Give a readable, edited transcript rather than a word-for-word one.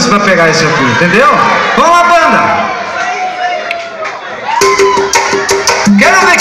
luz pra pegar isso aqui, entendeu? Vamos lá, banda! Quero ver!